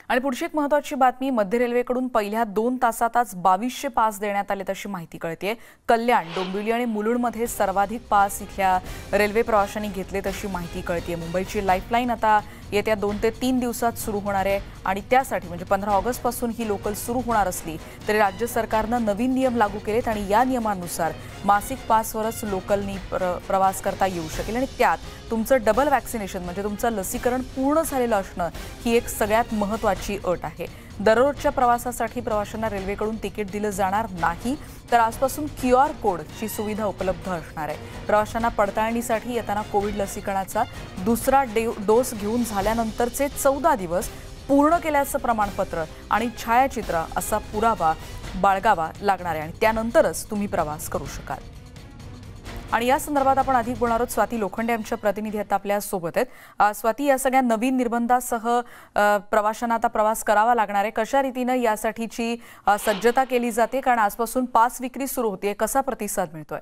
आणि पुढची एक महत्त्वाची बातमी, मध्य रेल्वेकडून पहिल्या 2 तासातच 2200 पास देण्यात आले अशी माहिती कळतेय। कल्याण, डोंबिवली आणि मुलुंडमध्ये सर्वाधिक पास इथल्या रेल्वे प्रवाशांनी घेतले अशी माहिती कळतेय। मुंबईची लाईफलाईन आता येत्या 2 ते 3 दिवसात सुरू होणार आहे आणि त्यासाठी म्हणजे 15 ऑगस्ट पासून ही लोकल सुरू होणार असली तरी राज्य सरकारने नवीन नियम लागू केलेत आणि या नियमानुसार मासिक पासवरच लोकलनी प्रवास करता येऊ शकेल आणि त्यात तुमचं डबल वॅक्सिनेशन म्हणजे तुमचं लसीकरण पूर्ण झालेलं असणं ही एक सगळ्यात महत्त्वाची अट आहे। दररोजच्या प्रवासासाठी प्रवाशांना रेल्वेकडून तिकीट दिलं जाणार नाही, तर आजपासून QR कोडची सुविधा उपलब्ध असणार आहे। प्रवाशांना पडताळणीसाठी येताना कोविड लसीकरणाचा दुसरा डोस घेऊन झाल्यानंतरचे 14 दिवस पूर्ण केल्याचं प्रमाणपत्र आणि छायाचित्र असा पुरावा बाळगावा लागणार आहे आणि त्यानंतरच तुम्ही प्रवास करू शकाल। आणि या संदर्भात आपण अधिक बोलणार आहोत। स्वाती लोखंडे आमच्या प्रतिनिधी आता आपल्या सोबत आहेत। स्वाती, या सगळ्या नवीन निर्बंधासह प्रवाशांना आता प्रवास करावा लागणार आहे, कशा रीतीने यासाठीची सज्जता केली जाते, कारण आजपासून पास विक्री सुरू होते, कसा प्रतिसाद मिळतोय?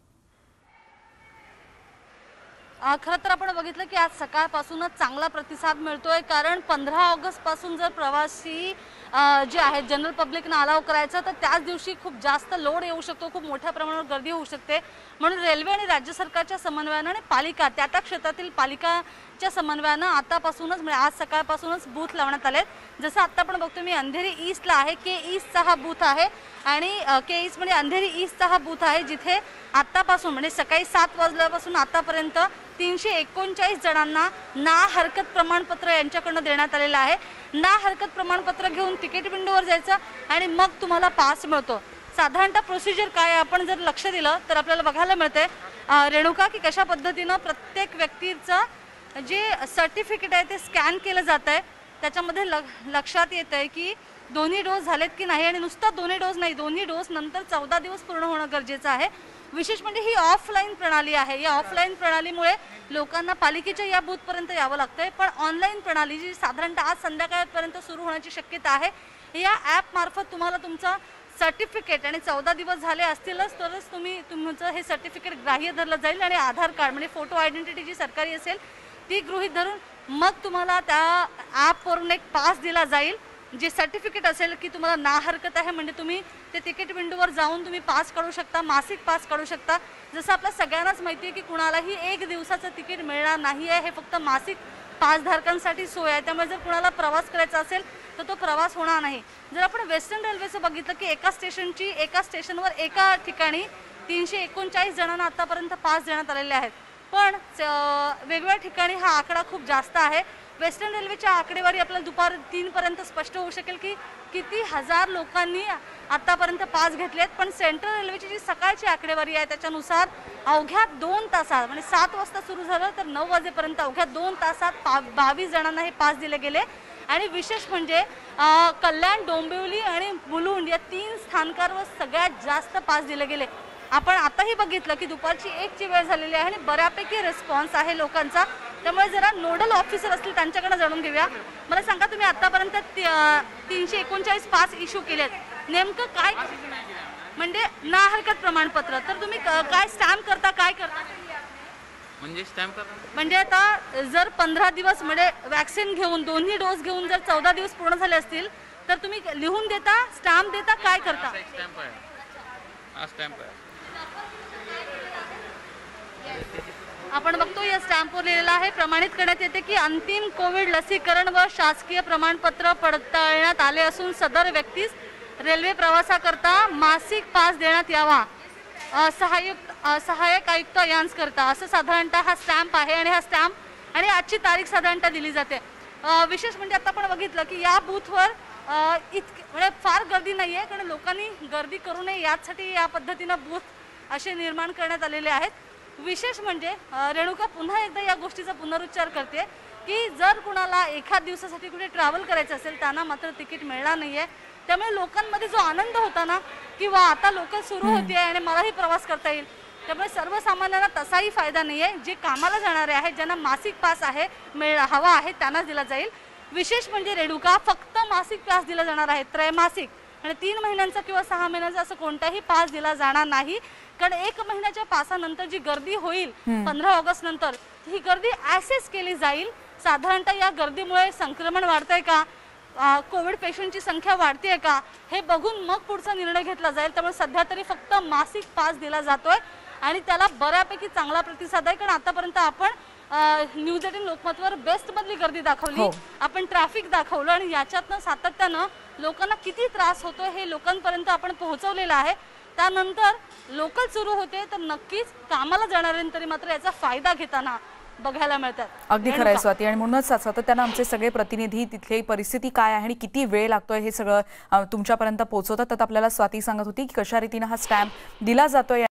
खरं तर आपण बघितलं की आज सकाळपासूनच चांगला प्रतिसाद मिळतोय, कारण 15 ऑगस्ट पासून जर प्रवासी जे आहेत जनरल पब्लिकना अलाव करायचं तर त्याच दिवशी खूप जास्त लोड येऊ शकतो, खूप मोठ्या प्रमाणावर गर्दी होऊ शकते। म्हणून रेल्वे आणि राज्य सरकारच्या समन्वयाने आणि पालिका त्या क्षेत्रातील पालिकाच्या समन्वयाने आतापासूनच म्हणजे आज सकाळपासूनच बूथ लावण्यात आलेत। जसं आता आपण बघतो मी अंधेरी ईस्टला आहे, के ईस्टचा हा बूथ आहे आणि के ईस्ट म्हणजे अंधेरी ईस्टचा हा बूथ आहे, जिथे आतापासून म्हणजे सकाळी 7 वाजल्यापासून आतापर्यंत 339 जणांना ना हरकत प्रमाणपत्र यांच्याकडून देण्यात आलेलं आहे। ना हरकत प्रमाणपत्र घेऊन तिकीट विंडोवर जायचं आणि मग तुम्हाला पास मिळतो। साधारणतः प्रोसिजर काय आपण जर लक्ष दिलं तर आपल्याला बघायला मिळते रेणुका की कशा पद्धतीने प्रत्येक व्यक्तीचं जे सर्टिफिकेट आहे ते स्कॅन केलं जात आहे। त्याच्यामध्ये लक्षात येत आहे की दोन्ही डोस झालेत की नाही आणि नुसतं दोन्ही डोस नाही, दोन्ही डोस नंतर 14 दिवस पूर्ण होणं गरजेचं आहे। विशेष म्हणजे ही ऑफलाईन प्रणाली आहे। या ऑफलाईन प्रणालीमुळे लोकांना पालिकेच्या या बूथपर्यंत यावं लागतंय, पण ऑनलाईन प्रणाली जी साधारणतः आज संध्याकाळपर्यंत सुरू होण्याची शक्यता आहे, या ॲप मार्फत तुम्हाला तुमचं सर्टिफिकेट आणि 14 दिवस झाले असतीलच तरच तुमचं हे सर्टिफिकेट ग्राह्य धरलं जाईल आणि आधार कार्ड म्हणजे फोटो आयडेंटिटी जी सरकारी असेल ती गृहीत धरून मग तुम्हाला त्या ॲपवरून एक पास दिला जाईल, जे सर्टिफिकेट असेल की तुम्हाला ना हरकत आहे म्हणजे तुम्ही ते तिकीट विंडोवर जाऊन तुम्ही पास काढू शकता, मासिक पास काढू शकता। जसं आपल्या सगळ्यांनाच माहिती आहे की कुणालाही 1 दिवसाचं तिकीट मिळणार नाही आहे, हे फक्त मासिक पासधारकांसाठी सोय आहे। त्यामुळे जर कुणाला प्रवास करायचा असेल तर तो प्रवास होणार नाही। जर आपण वेस्टर्न रेल्वेचं बघितलं की एका स्टेशनवर एका ठिकाणी 339 जणांना आतापर्यंत पास देण्यात आलेले आहेत, पण वेगवेगळ्या ठिकाणी हा आकडा खूप जास्त आहे। वेस्टर्न रेल्वेच्या आकडेवारी आपल्याला दुपार 3 पर्यंत स्पष्ट होऊ शकेल की किती हजार लोकांनी आतापर्यंत पास घेतलेत, पण सेंट्रल रेल्वेची जी सकाळची आकडेवारी आहे त्याच्यानुसार अवघ्या 2 तासात म्हणजे 7 वाजता सुरू झालं तर 9 वाजेपर्यंत अवघ्या 2 तासात 22 जणांना हे पास दिले गेले। आणि विशेष म्हणजे कल्याण, डोंबिवली आणि मुलुंड या 3 स्थानकांवर सगळ्यात जास्त पास दिले गेले। आपण आताही बघितलं की दुपारची 1ची वेळ झालेली आहे आणि बऱ्यापैकी रिस्पॉन्स आहे लोकांचा। त्यामुळे जरा नोडल ऑफिसर असतील त्यांच्याकडे जाणून घेऊया। मला सांगा, तुम्ही आतापर्यंत 339 पास इश्यू केलेत, नेमकं काय म्हणजे ना हरकत प्रमाणपत्र, तर तुम्ही काय स्टॅम्प करता, काय करता? म्हणजे स्टॅम्प करता म्हणजे आता जर 15 दिवस म्हणजे वॅक्सिन घेऊन दोन्ही डोस घेऊन जर 14 दिवस पूर्ण झाले असतील तर तुम्ही लिहून देता, स्टॅम्प देता, काय करता? स्टॅम्प आहे, हा स्टॅम्प आहे। आपण बघतो या स्टॅम्पवर लिहिलेलं आहे, प्रमाणित करण्यात येते की अंतिम कोविड लसीकरण व शासकीय प्रमाणपत्र पडताळण्यात आले असून सदर व्यक्तीस रेल्वे प्रवासाकरता मासिक पास देण्यात यावा, सहाय्यक आयुक्त यांकरता असं साधारणतः हा स्टॅम्प आहे। आणि हा स्टॅम्प आणि आजची तारीख साधारणतः दिली जाते। विशेष म्हणजे आता आपण बघितलं की या बूथवर म्हणजे फार गर्दी नाही आहे, कारण लोकांनी गर्दी करू नये यासाठी या पद्धतीनं बूथ असे निर्माण करण्यात आलेले आहेत। विशेष म्हणजे रेणुका पुन्हा एकदा या गोष्टीचा पुनरुच्चार करते की जर कुणाला एखाद दिवसासाठी कुठे ट्रॅव्हल करायचं असेल त्यांना मात्र तिकीट मिळणार नाहीये। त्यामुळे लोकांमध्ये जो आनंद होता ना किंवा आता लोकल सुरू होती आहे आणि मलाही प्रवास करता येईल, त्यामुळे सर्वसामान्यांना तसाही फायदा नाही आहे। जे कामाला जाणारे आहेत ज्यांना मासिक पास आहे हवा आहे त्यांना दिला जाईल। विशेष म्हणजे रेणुका फक्त मासिक पास दिला जाणार आहे, त्रैमासिक आणि 3 महिन्यांचा किंवा 6 महिन्यांचा असं कोणताही पास दिला जाणार नाही, कारण 1 महिन्याच्या पासानंतर जी गर्दी होईल 15 ऑगस्ट नंतर ही गर्दी ॲसेस केली जाईल। साधारणतः या गर्दीमुळे संक्रमण वाढतंय का, कोविड पेशंटची संख्या वाढते का हे बघून मग पुढचा निर्णय घेतला जाईल। त्यामुळे सध्या तरी फक्त मासिक पास दिला जातोय आणि त्याला बऱ्यापैकी चांगला प्रतिसाद आहे, कारण आतापर्यंत आपण न्यूज 18 लोकमतवर बेस्ट मधली गर्दी दाखवली, आपण ट्रॅफिक दाखवलं आणि याच्यातनं सातत्यानं लोकांना किती त्रास होतोय हे लोकांपर्यंत आपण पोहोचवलेलं आहे। त्यानंतर लोकल सुरू होते तर नक्कीच कामाला जाणाऱ्यांतरी मात्र याचा फायदा घेताना बघायला मिळतात। अगदी खरं आहे स्वाती, आणि म्हणूनच सातत्यानं आमचे सगळे प्रतिनिधी तिथली परिस्थिती काय आहे आणि किती वेळ लागतोय हे सगळं तुमच्यापर्यंत पोहोचवतात। तर आपल्याला स्वाती सांगत होती की कशा रीतीने हा स्टॅम्प दिला जातोय।